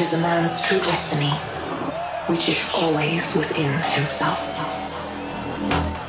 is a man's true destiny, which is always within himself.